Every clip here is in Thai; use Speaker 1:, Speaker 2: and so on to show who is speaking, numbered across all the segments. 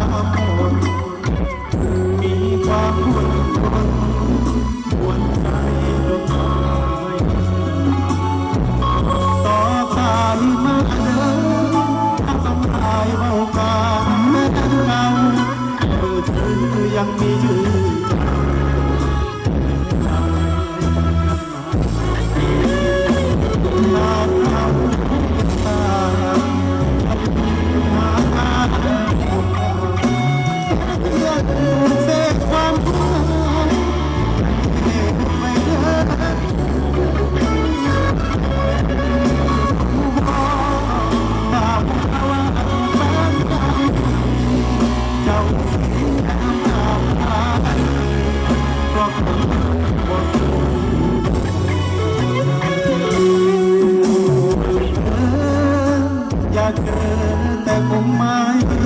Speaker 1: หมดมีความวุ่นวายปวดใจจนตายต่อสายมาเดินทำลายเบากาแม่เงามือถือยังมีชื่อแต่คงไม่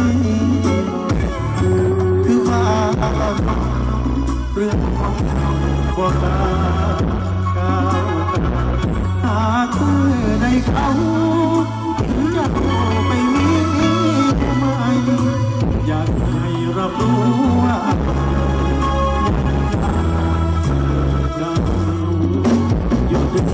Speaker 1: คือว่าเรื่องของพวกเราก้าวหาคือในเขาจะไปมีผู้ใหม่อยากให้รับรู้ว่าเราอยู่ด้วย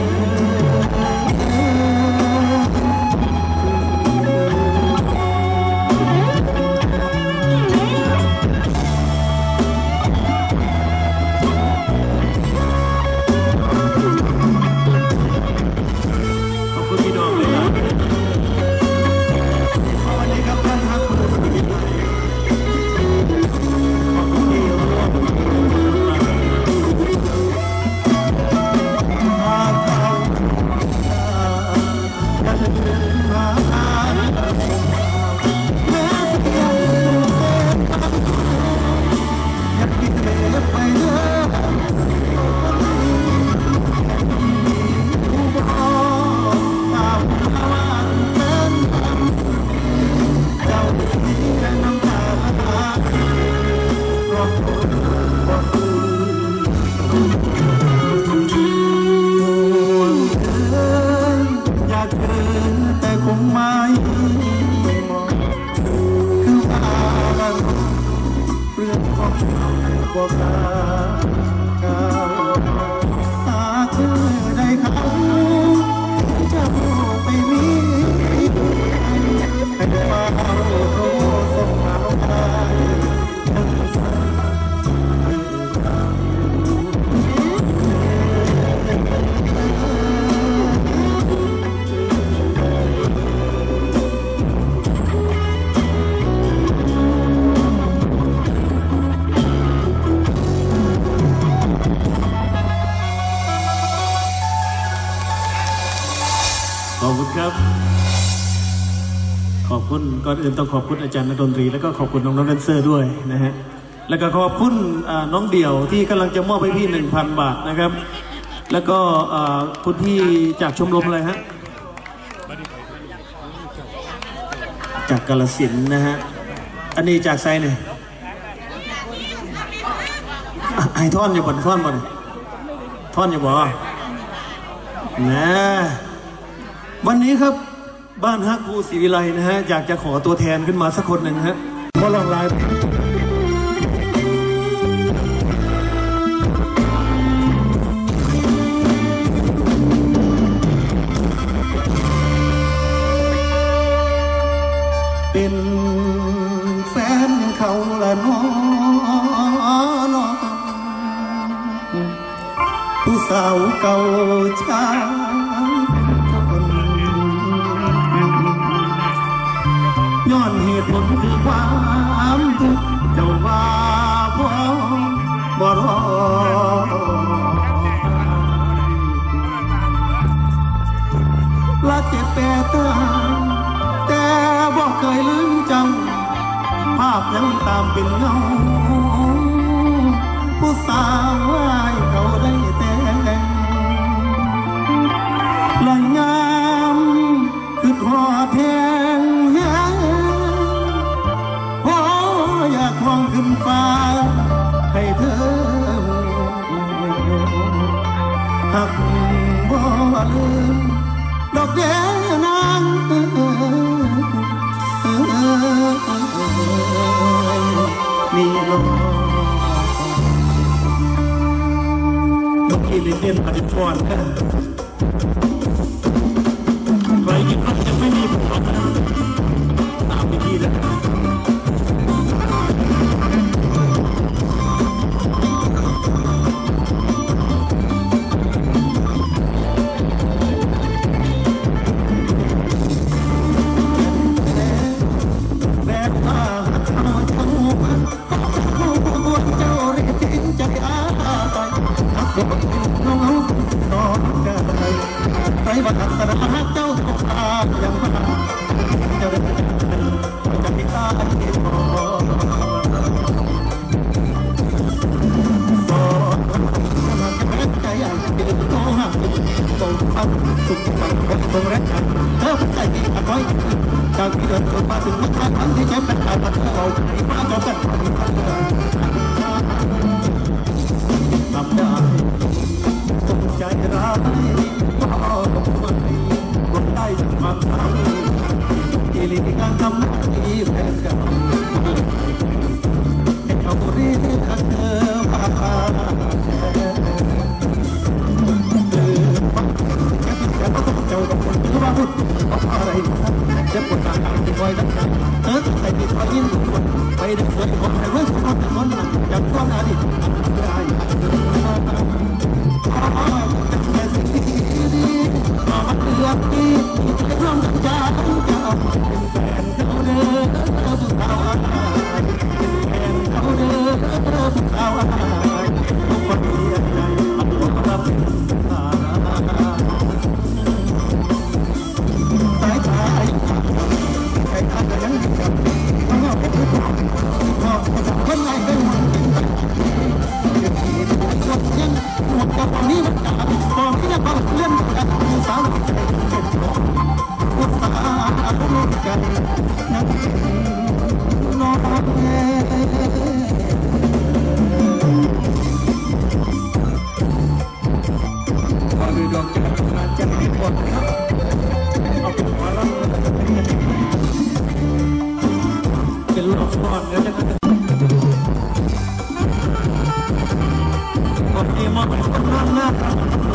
Speaker 1: ก่อนอื่นต้องขอบคุณอาจารย์นักดนตรีแล้วก็ขอบคุณน้องแดนเซอร์ด้วยนะฮะแล้วก็ขอบคุณน้องเดี่ยวที่กำลังจะมอบให้พี่ 1,000 บาทนะครับแล้วก็คุณพี่จากชมรมอะไรฮะจากกาฬสินธุ์นะฮะอันนี้จากไซเนี่ยไอท่อนอยู่บนท่อนบนท่อนอยู่บ่นะวันนี้ครับบ้านฮักกูศรีวิไลนะฮะอยากจะขอตัวแทนขึ้นมาสักคนหนึ่งฮะขอลองไลฟ์เป็นแฟนเขาละน้องผู้สาวเก่าช้าย้อนเหตุผลคือความทุกข์เจ้าว่าบ่รอละเจ็บแต่ตายแต่บ่เคยลืมจำภาพยังตามเป็นเงาผู้สาวให้เขาได้แต่งลอยงามคือหอแทงอยากมองขึ้นฟ้าให้เธอหักบ่ลืมดอกแดงนางมีลมเมื่อกี้เรียนอธิพรกันใครคิดว่าจะไม่มีผมตามวิธีแล้วใครว่าทัศนะเจ้าทุกทางยังมาเจ้าเดินจะพิการที่พอใจใหญ่เดินโตห่างตรงพันสุขสันต์ตรงแรกกันเธอใจดีอร่อยจากที่เดินมาถึงเมื่อครั้งที่ใช้เป็นการมาเรามาจอกันทำได้ตกใจร้ายก็ไม่ได้ความเศร้าที่ลีการทำหน้าที่แฟนเก่าให้เขาเรียกเธอมาแค่เจ้าต้องคนที่ว่าพูดอะไรจะปวดตาที่คอยดักจังเธอใส่ที่คอยยิ้มทุกคนไปเด็กสวยคนให้เรื่องคนแต่คนนั้นจากความอดีตได้แต่สิ่งที่ดีมาเลือกที่จะร่วมกันจะเจ้าเป็นแฟนเขาเด้อผู้สาวอายเป็นแฟนเขาเด้อผู้สาวอายทุกคนเสียใจอันหวังรับสายตาไอ้ใครทำกันยังกับมันก็เป็นผู้ก็จะคนไหนเป็นมันยังหมดกับตอนนี้มันจะตอนที่จะต้องเล่นกับผู้สาวผู้สาวลูกใจนักน้องพอดูดอกจันทร์มาจะไม่หมดครับเอาเป็นพลังเป็นหลอกฟอดแล้วจะคนที่มองคนรักหน้าไหล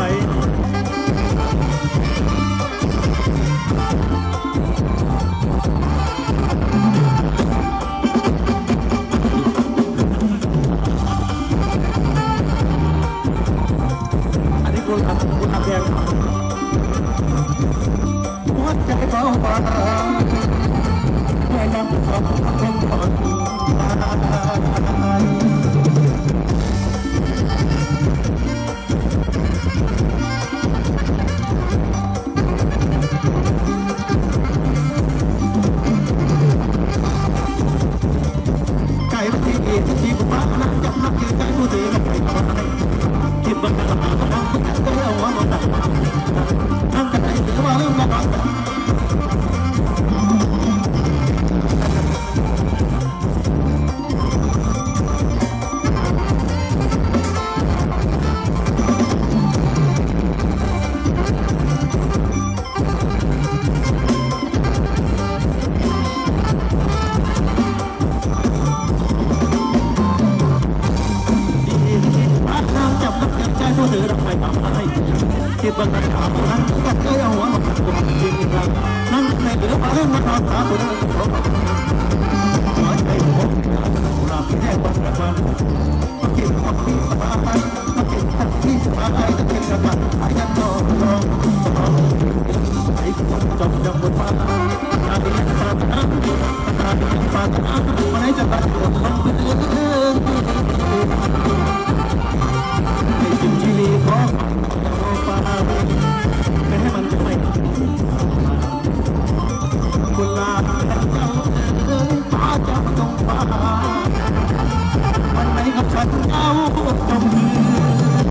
Speaker 1: อันนี้คุณทำแดงหัวใจเบาบางไม่นำความเป็นคนที่บุบ้านักจับนักยืนใจผู้ดีกับใครทำอะไรคิดว่าจะมาทำก็จะเอาหัวมันตัดนั่งกันไหนหรือว่าเรื่องมาบ้างที่บังคับนั้นก็เคยเอาหัวมาขัดกุมจริงจังนั่นในเหลือมาเรื่องมาทำสาธุนั้นขอใจผมเราแค่บังคับมาเก็บความที่สบายมาเก็บความที่สบายจะเก็บกับมันไอ้ยันรอไอ้คนจบจากบทบาทอาดิยันปาตาอาดิยันปาตามันให้จะตัดตัวมันเป็นเรื่องในสิ่งที่ลีของไม่ให้มันจะไม่คุณลาเจ้าฟ้าจะตรงฟ้าวันไหนกับฉันเจ้าจงยืน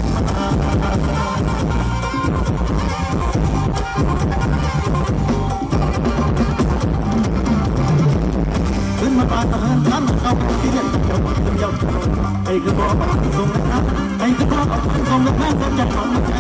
Speaker 1: ขึ้นมาปาทหารท่านเอาที่เด็ดจะหมดเดียวไอ้คือบอกทรงนะครับไอ้คือบอกทรงนะครับก็จะฟังมาแค่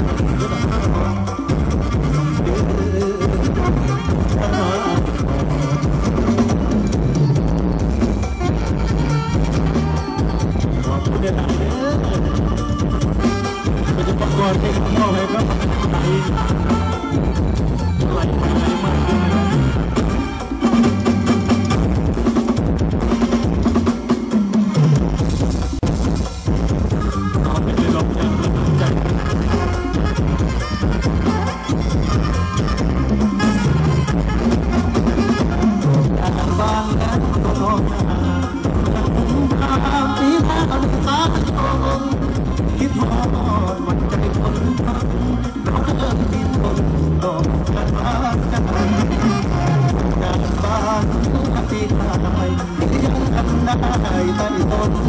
Speaker 1: อดวันใจคนฟังเราเดินดินบนดอกกันมากันจากบ้านที่ขายยังทำได้ใต้ต้น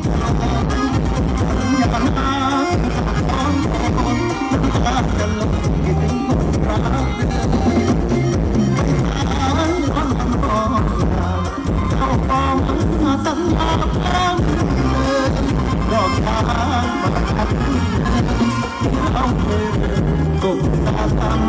Speaker 1: อย่ามาต้องคนรักกันลงคิดถึงคนรักไปทางวันลำบากเข้าฟองมาสัญญากันดอกทางมาทันเราเคยกบตาทำ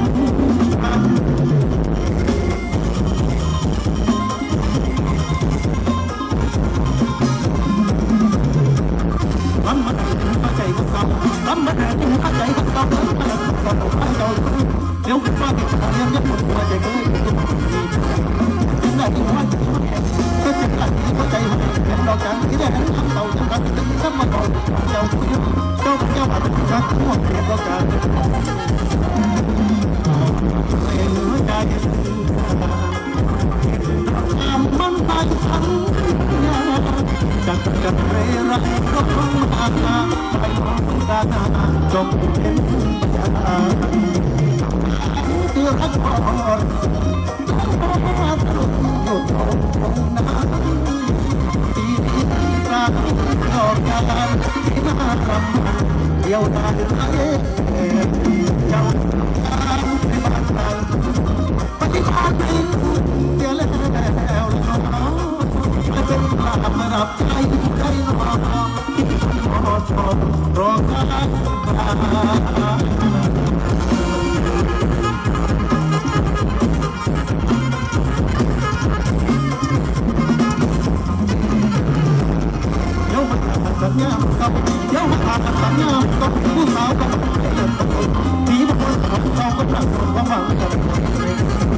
Speaker 1: ลำบากถึงเข้าใจกับเขาลำบากถึงเข้าใจกับเขาลำบากกับเขาให้เราเดี๋ยวฟ้าติดตายังยังหมดหัวใจเลยถึงได้ที่ว่าก็จะหลักเข้าใจมันเห็นดอกจันที่ได้ทั้งทำเต่าจังกันถึงทำมาก่อนเจ้าผู้ยุ่งเจ้าผู้เจ้าอาจจะรักทั่วเห็นดอกจันเห็นหัวใจมันไปทั้งจากกันเรไรก็คงมาไปมองตาจงเห็นปัญญาเตือนรักก่อนตลกหยุดลงคงนานปีนี้กลางดอกยานที่น่าลำเดียวดายไรเจ้าทางในบ้านเราปฏิภาณเป็นเสียแล้วเป็นภาพมารับใจใจรอรอชมรอการเดี๋ยวมาสัญญากับเดี๋ยวมาสัญญากับผู้สาวกับมีบางคนเขาก็รักความหวังกับ